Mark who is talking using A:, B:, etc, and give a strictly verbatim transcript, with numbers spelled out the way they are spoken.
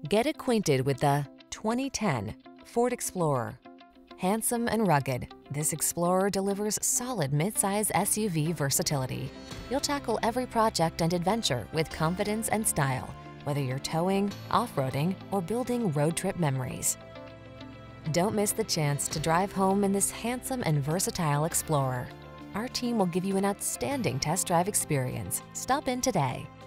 A: Get acquainted with the twenty ten Ford Explorer. Handsome and rugged, this Explorer delivers solid midsize S U V versatility. You'll tackle every project and adventure with confidence and style, whether you're towing, off-roading, or building road trip memories. Don't miss the chance to drive home in this handsome and versatile Explorer. Our team will give you an outstanding test drive experience. Stop in today.